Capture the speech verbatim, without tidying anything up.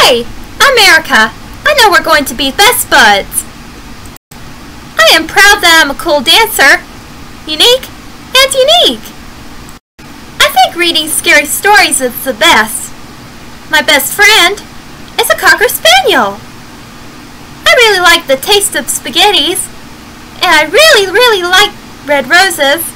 Hey, I'm Erica. I know we're going to be best buds. I am proud that I'm a cool dancer. Unique and unique. I think reading scary stories is the best. My best friend is a Cocker Spaniel. I really like the taste of spaghettis, and I really, really like red roses.